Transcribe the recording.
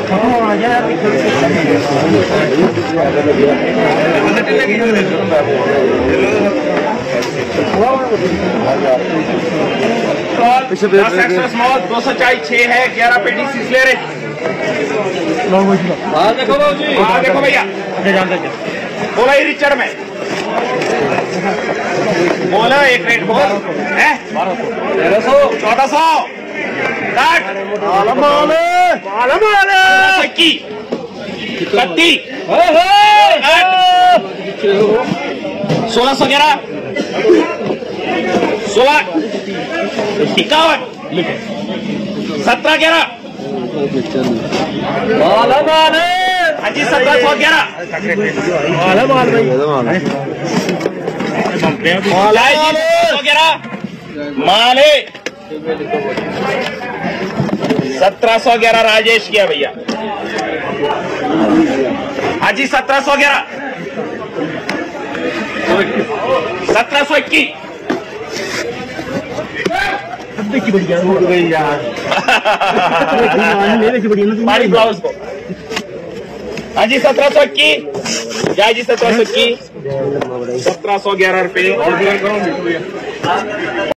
Small 246 है, 11 पेटी ले रहे। देखो देखो भैया, बोला ही रिचर्ड में बोला एक रेट बोल है 1400 की 1611 16 51 1711 हाजी 1711 माले 1711 राजेश किया भैया। हाजी 1711 1721 ब्लाउज को। हाजी 1721 जी 1721 1711 रुपये।